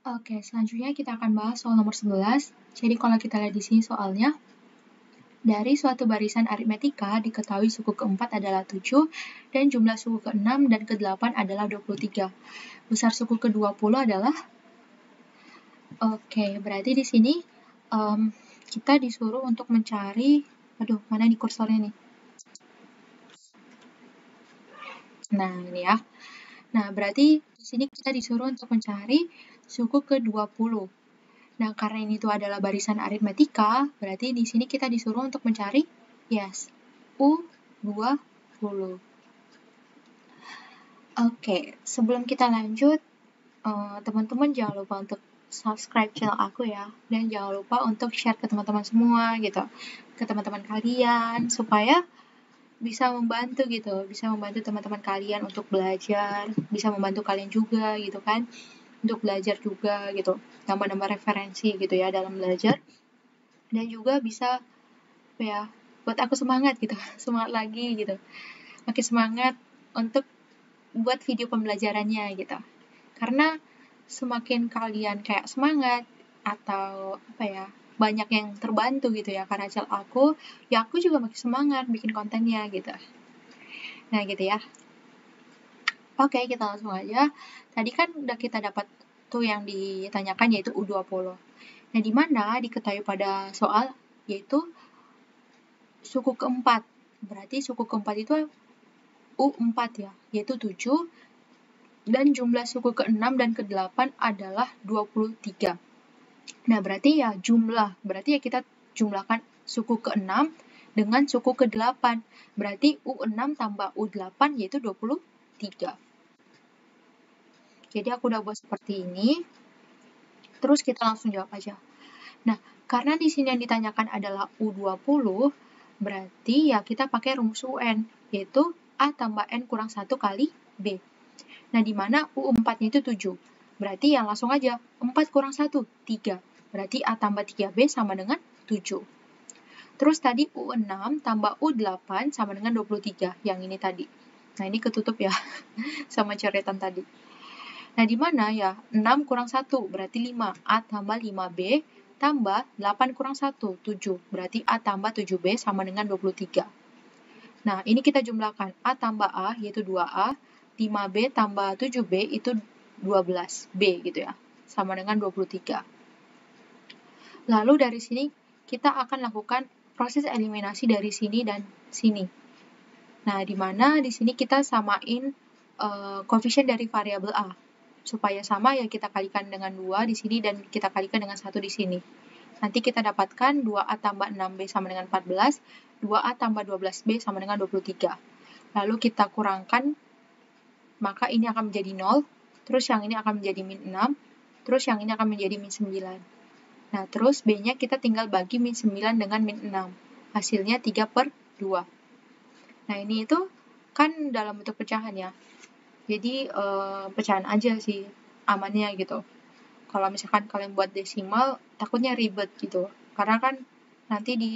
Oke, selanjutnya kita akan bahas soal nomor 11. Jadi kalau kita lihat di sini soalnya, dari suatu barisan aritmetika diketahui suku keempat adalah 7 dan jumlah suku ke-6 dan ke-8 adalah 23. Besar suku ke-20 adalah? Oke, berarti di sini kita disuruh untuk mencari, aduh, mana nih kursornya nih? Nah, ini ya. Nah, berarti di sini kita disuruh untuk mencari suku ke-20. Nah, karena ini tuh adalah barisan aritmetika, berarti di sini kita disuruh untuk mencari, yes, U20. Oke, sebelum kita lanjut, teman-teman jangan lupa untuk subscribe channel aku ya, dan jangan lupa untuk share ke teman-teman semua gitu, ke teman-teman kalian, supaya bisa membantu gitu, bisa membantu teman-teman kalian untuk belajar, bisa membantu kalian juga gitu kan, untuk belajar juga gitu, tambah-tambah referensi gitu ya dalam belajar, dan juga bisa ya buat aku semangat gitu, semangat lagi gitu, makin semangat untuk buat video pembelajarannya gitu, karena semakin kalian kayak semangat atau apa ya, banyak yang terbantu gitu ya karena channel aku, ya aku juga makin semangat bikin kontennya gitu. Nah gitu ya. Oke, kita langsung aja. Tadi kan udah kita dapat tuh yang ditanyakan yaitu U20. Nah, di mana diketahui pada soal yaitu suku keempat. Berarti suku keempat itu U4 ya, yaitu 7 dan jumlah suku ke-6 dan ke-8 adalah 23. Nah, berarti ya jumlah. Berarti ya kita jumlahkan suku ke-6 dengan suku ke-8. Berarti U6 tambah U8 yaitu 23. Jadi aku udah buat seperti ini. Terus kita langsung jawab aja. Nah, karena di sini yang ditanyakan adalah U20, berarti ya kita pakai rumus UN, yaitu A tambah N kurang 1 kali B. Nah, di mana U4-nya itu 7. Berarti ya langsung aja, 4 kurang 1, 3. Berarti A tambah 3B sama dengan 7. Terus tadi U6 tambah U8 sama dengan 23, yang ini tadi. Nah, ini ketutup ya, sama coretan tadi. Nah, di mana ya 6 kurang 1 berarti 5, A tambah 5B tambah 8 kurang 1, 7. Berarti A tambah 7B sama dengan 23. Nah, ini kita jumlahkan. A tambah A yaitu 2A, 5B tambah 7B itu 12B gitu ya, sama dengan 23. Lalu dari sini kita akan lakukan proses eliminasi dari sini dan sini. Nah, di mana di sini kita samain koefisien dari variabel A. Supaya sama ya kita kalikan dengan 2 di sini dan kita kalikan dengan 1 di sini. Nanti kita dapatkan 2A tambah 6B sama dengan 14, 2A tambah 12B sama dengan 23. Lalu kita kurangkan, maka ini akan menjadi 0, terus yang ini akan menjadi min 6, terus yang ini akan menjadi min 9. Nah, terus B-nya kita tinggal bagi min 9 dengan min 6. Hasilnya 3/2. Nah, ini itu kan dalam bentuk pecahan ya. Jadi pecahan aja sih amannya gitu. Kalau misalkan kalian buat desimal takutnya ribet gitu. Karena kan nanti di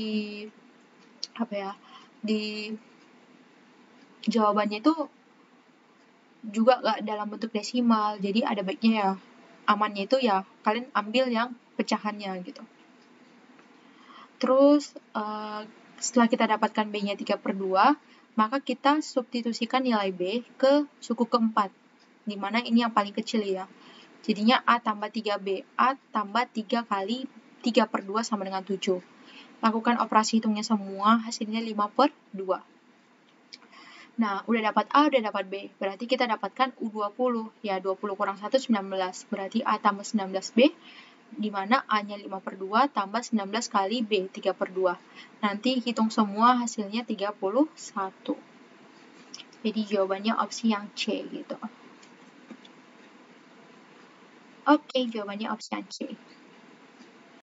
jawabannya itu juga gak dalam bentuk desimal. Jadi ada baiknya ya amannya itu ya kalian ambil yang pecahannya gitu. Terus setelah kita dapatkan B-nya 3/2, maka kita substitusikan nilai B ke suku keempat, di mana ini yang paling kecil ya. Jadinya A tambah 3B, A tambah 3 kali 3/2 sama dengan 7. Lakukan operasi hitungnya semua, hasilnya 5/2. Nah, udah dapat A, udah dapat B. Berarti kita dapatkan U20. Ya, 20 kurang 1, 19. Berarti A tambah 19B, di mana A-nya 5/2 tambah 19 kali B, 3/2. Nanti hitung semua hasilnya 31. Jadi jawabannya opsi yang C gitu. Oke, jawabannya opsi yang C.